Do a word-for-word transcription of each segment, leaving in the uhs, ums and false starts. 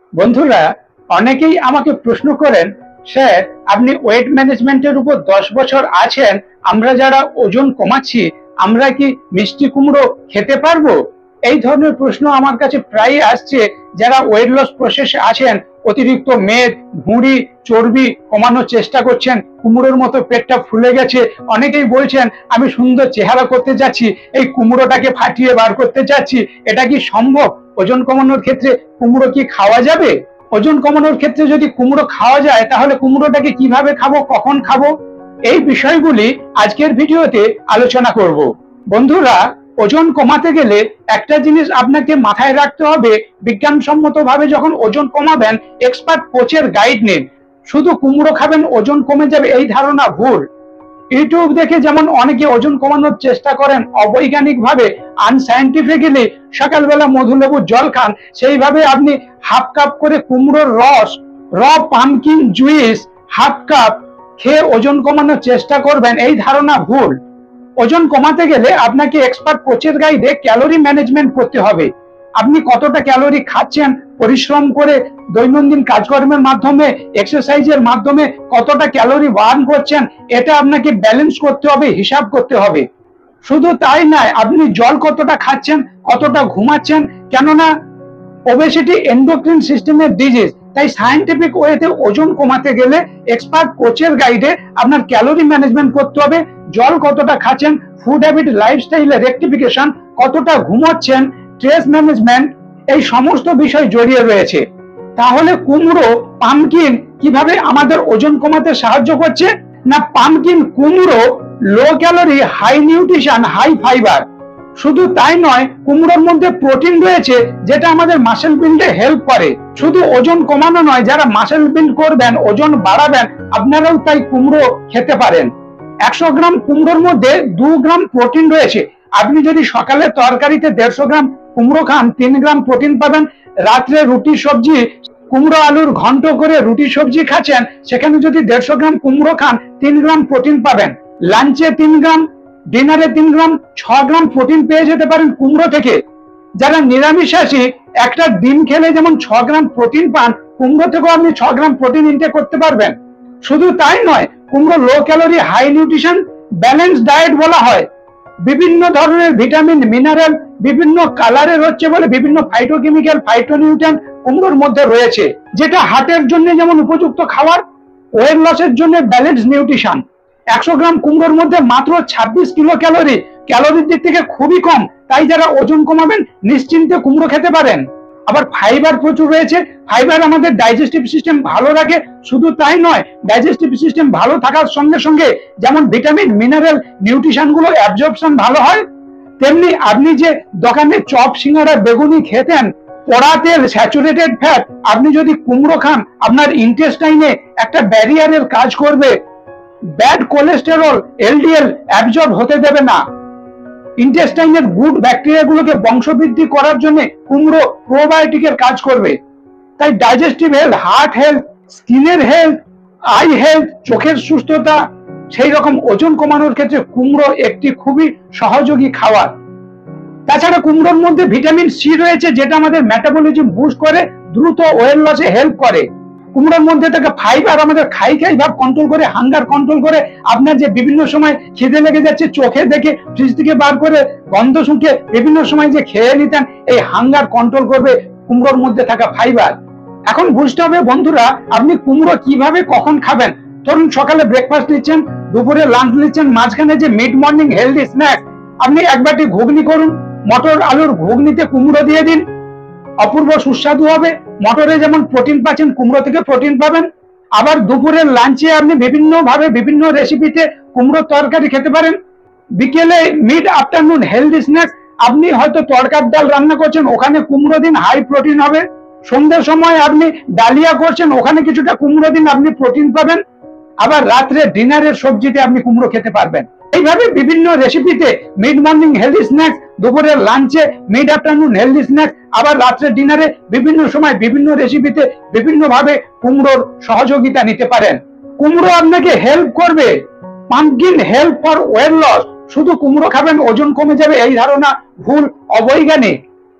বন্ধুরা, অনেকেই আমাকে প্রশ্ন করেন, স্যার আপনি ওয়েট ম্যানেজমেন্টের উপর দশ বছর আছেন, আমরা যারা ওজন কমাচ্ছি আমরা কি মিষ্টি কুমড়ো খেতে পারবো? এই ধরনের প্রশ্ন আমার কাছে প্রায়ই আসছে। যারা ওয়েট লস প্রসেসে আছেন, অতিরিক্ত মেদ, ভুঁড়ি, চর্বি কমানোর চেষ্টা করছেন, কুমড়োর মতো পেটটা ফুলে গেছে, অনেকেই বলছেন আমি সুন্দর চেহারা করতে যাচ্ছি, এই কুমড়োটাকে ফাটিয়ে বার করতে যাচ্ছি, এটা কি সম্ভব? ওজন কমানোর ক্ষেত্রে কুমড়ো কি খাওয়া যাবে? ওজন কমানোর ক্ষেত্রে যদি কুমড়ো খাওয়া যায় তাহলে কুমড়োটাকে কিভাবে খাবো, কখন খাবো, এই বিষয়গুলি আজকের ভিডিওতে আলোচনা করব। বন্ধুরা, ওজন কমাতে গেলে একটা জিনিস আপনাকে মাথায় রাখতে হবে, বিজ্ঞানসম্মত ভাবে যখন ওজন কমাবেন এক্সপার্ট কোচের গাইড নিন। শুধু কুমড়ো খাবেন ওজন কমে যাবে এই ধারণা ভুল। ইউটিউব দেখে যেমন অনেকে ওজন কমানোর চেষ্টা করেন অবৈজ্ঞানিক ভাবে, আনসাইন্টিফিক্যালি, সকালবেলা মধুলেবুর জল খান, সেইভাবে আপনি হাফ কাপ করে কুমড়োর রস, র পামকিন জুইস হাফ কাপ খেয়ে ওজন কমানোর চেষ্টা করবেন, এই ধারণা ভুল। ওজন কমাতে গেলে আপনাকে এক্সপার্ট কোচের গাইডে ক্যালোরি ম্যানেজমেন্ট করতে হবে। আপনি কতটা ক্যালোরি খাচ্ছেন, পরিশ্রম করে দৈনন্দিন কাজকর্মের মাধ্যমে, এক্সারসাইজের মাধ্যমে কতটা ক্যালোরি বার্ন করছেন, এটা আপনাকে ব্যালেন্স করতে হবে, হিসাব করতে হবে। শুধু তাই নয়, আপনি জল কতটা খাচ্ছেন, কতটা ঘুমাচ্ছেন, কেননা ওবেসিটি এন্ডোক্রিন সিস্টেমের ডিজিজ। তাই সায়েন্টিফিক ওয়েতে ওজন কমাতে গেলে এক্সপার্ট কোচের গাইডে আপনার ক্যালোরি ম্যানেজমেন্ট করতে হবে, জল কতটা খাচ্ছেন, ফুড হ্যাবিট, লাইফস্টাইলের রেক্টিফিকেশন, কতটা ঘুমোচ্ছেন, স্ট্রেস ম্যানেজমেন্ট, এই সমস্ত বিষয় জড়িয়ে রয়েছে। তাহলে কুমড়ো, পামকিন কিভাবে আমাদের ওজন কমাতে সাহায্য করছে? না, পামকিন কুমড়ো low calorie, high nutrition, high fibre. শুধু তাই নয়, কুমড়োর মধ্যে প্রোটিন রয়েছে যেটা আমাদের মাসেল বিল্ডে হেল্প করে। শুধু ওজন কমানো নয়, যারা মাসেল বিল্ড করবেন, ওজন বাড়াবেন, আপনারাও তাই কুমড়ো খেতে পারেন। একশো গ্রাম কুমড়োর মধ্যে দু গ্রাম প্রোটিন রয়েছে। আপনি যদি সকালে তরকারিতে দেড়শো গ্রাম কুমড়ো খান, তিন গ্রাম প্রোটিন পাবেন। রাত্রে রুটি সবজি, কুমড়ো আলুর ঘন্ট করে রুটি সবজি খাচ্ছেন, সেখানে যদি দেড়শো গ্রাম কুমড়ো খান, তিন গ্রাম প্রোটিন পাবেন। লাঞ্চে তিন গ্রাম, ডিনারে তিন গ্রাম, ছ গ্রাম প্রোটিন পেয়ে যেতে পারেন কুমড়ো থেকে। যারা নিরামিষাশী, একটা ডিম খেলে যেমন ছ গ্রাম প্রোটিন পান, কুমড়ো থেকেও আপনি ছ গ্রাম প্রোটিন ইনটেক করতে পারবেন। শুধু তাই নয়, কুমড়ো low calorie, high nutrition, balance diet বলা হয়। বিভিন্ন ধরনের ভিটামিন, মিনারেল, বিভিন্ন কালারের হচ্ছে বলে বিভিন্ন ফাইটোকেমিক্যাল, ফাইটোনিউট্রিয়েন্ট কুমড়োর মধ্যে রয়েছে, যেটা হার্টের জন্য যেমন উপযুক্ত খাবার, ওয়েট লসের জন্য ব্যালেন্স নিউট্রিশন। একশো গ্রাম কুমড়োর মধ্যে মাত্র ছাব্বিশ কিলো ক্যালোরি, ক্যালোরির দিক থেকে খুবই কম। তাই যারা ওজন কমাবেন নিশ্চিন্তে কুমড়ো খেতে পারেন। আবার ফাইবার প্রচুর রয়েছে, ফাইবার আমাদের ডাইজেস্টিভ সিস্টেম ভালো রাখে। শুধু তাই নয়, ডাইজেস্টিভ সিস্টেম ভালো থাকার সঙ্গে সঙ্গে যেমন ভিটামিন, মিনারেল, নিউট্রিশন গুলো অ্যাবজর্পশন ভালো হয়, তেমনি আপনি যে দোকানে চপ, সিঙ্গারা, বেগুনি খেতেন, পোড়া তেল, স্যাচুরেটেড ফ্যাট, আপনি যদি কুমড়ো খান, আপনার ইন্টেস্টাইনে একটা ব্যারিয়ারের কাজ করবে। ব্যাড কোলেস্টেরল, এলডিএল অ্যাবজর্ব হতে দেবে না। ইন্টেস্টাইনের গুড ব্যাকটেরিয়াগুলোকে বংশবৃদ্ধি করার জন্য কুমড়ো প্রোবায়োটিকের কাজ করবে। তাই ডাইজেস্টিভ হেলথ, হার্ট হেলথ, স্কিনের হেলথ, আই হেলথ, চোখের সুস্থতা, সেই রকম ওজন কমানোর ক্ষেত্রে কুমড়ো একটি খুবই সহযোগী খাবার। তাছাড়া কুমড়োর মধ্যে ভিটামিন সি রয়েছে, যেটা আমাদের মেটাবলিজম বুস্ট করে, দ্রুত ওয়েট লসে হেল্প করে। কুমড়োর মধ্যে থেকে ফাইবার আমাদের খাই খাই ভাব কন্ট্রোল করে, হাঙ্গার কন্ট্রোল করে। আপনার যে বিভিন্ন সময় খিদে লেগে যাচ্ছে, চোখে দেখে ফ্রিজ থেকে বার করে গন্ধ শুকে বিভিন্ন সময় যে খেয়ে নিতেন, এই হাঙ্গার কন্ট্রোল করবে কুমড়োর মধ্যে থাকা ফাইবার। এখন বুঝতে হবে বন্ধুরা, আপনি কুমড়ো কিভাবে কখন খাবেন। ধরুন সকালে ব্রেকফাস্ট নিচ্ছেন, দুপুরে লাঞ্চ নিচ্ছেন, মাঝখানে যে মিড মর্নিং হেলদি স্ন্যাক্স, আপনি এক বাটি ঘুগনি করুন, মটর আলুর ঘুগনিতে কুমড়ো দিয়ে দিন, অপূর্ব সুস্বাদু হবে। মটরে যেমন প্রোটিন পাচ্ছেন, কুমড়ো থেকে প্রোটিন পাবেন। আবার দুপুরের লাঞ্চে আপনি বিভিন্ন ভাবে বিভিন্ন রেসিপিতে কুমড়োর তরকারি খেতে পারেন। বিকেলে মিড আফটারনুন হেলদি স্ন্যাক্স, আপনি হয়তো তরকার ডাল রান্না করছেন, ওখানে কুমড়ো দিন, হাই প্রোটিন হবে। সন্ধ্যের সময় আপনি ডালিয়া করছেন, ওখানে কিছুটা কুমড়ো দিন, আপনি প্রোটিন পাবেন। আবার রাত্রে ডিনারের সবজিতে আপনি কুমড়ো খেতে পারবেন। এইভাবে বিভিন্ন রেসিপিতে মিড মর্নিং হেলদি স্ন্যাক্স, দুপুরের লাঞ্চে, মিড আফটারনুন হেলদি স্ন্যাক্স, আবার রাত্রে ডিনারে বিভিন্ন সময় বিভিন্ন রেসিপিতে বিভিন্ন ভাবে কুমড়োর সহযোগিতা নিতে পারেন। কুমড়ো আপনাকে হেল্প করবে। Pumpkin help for weight loss. শুধু কুমড়ো খাবেন ওজন কমে যাবে, এই ধারণা ভুল, অবৈজ্ঞানিক।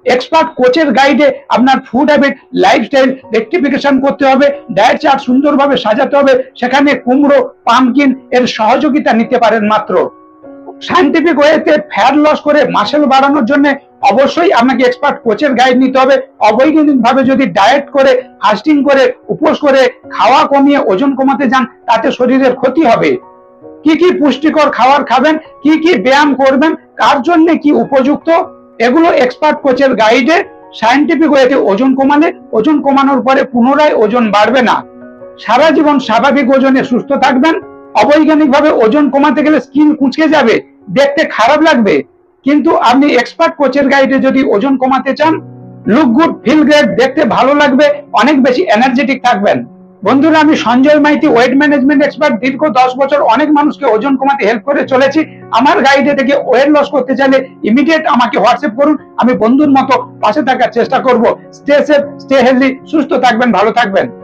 এক্সপার্ট কোচের গাইডে আপনার ফুড হ্যাবিট, লাইফস্টাইল রেকটিফিকেশন করতে হবে, ডায়েট চার্ট সুন্দরভাবে সাজাতে হবে, সেখানে কুমড়ো, পামকিন এর সহযোগিতা নিতে পারেন মাত্র। সায়েন্টিফিক ওয়েতে ফ্যাট লস করে মাসেল বাড়ানোর জন্য অবশ্যই আপনাকে এক্সপার্ট কোচের গাইড নিতে হবে। অবৈজ্ঞানিক ভাবে যদি ডায়েট করে, ফাস্টিং করে, উপোস করে, খাওয়া কমিয়ে ওজন কমাতে যান, তাতে শরীরের ক্ষতি হবে। কি কি পুষ্টিকর খাবার খাবেন, কি কি ব্যায়াম করবেন, কার জন্য কি উপযুক্ত, এগুলো এক্সপার্ট কোচের গাইডে সায়েন্টিফিক ওয়েতে ওজন কমালে ওজন কমানোর পরে পুনরায় ওজন বাড়বে না, সারা জীবন স্বাভাবিক ওজনে সুস্থ থাকবেন। অবৈজ্ঞানিক ভাবে ওজন কমাতে গেলে স্কিন কুঁচকে যাবে, দেখতে খারাপ লাগবে, কিন্তু আপনি এক্সপার্ট কোচের গাইডে যদি ওজন কমাতে চান, লুক গুড, ফিল গ্রেট, দেখতে ভালো লাগবে, অনেক বেশি এনার্জেটিক থাকবেন। বন্ধুরা, আমি Sanjay Maity, weight management expert. দীর্ঘ দশ বছর অনেক মানুষকে ওজন কমাতে হেল্প করে চলেছি। আমার গাইডে থেকে ওয়েট লস করতে চাইলে ইমিডিয়েট আমাকে হোয়াটসঅ্যাপ করুন, আমি বন্ধুর মতো পাশে থাকার চেষ্টা করব। স্টে সেফ, স্টে হেলদি, সুস্থ থাকবেন, ভালো থাকবেন।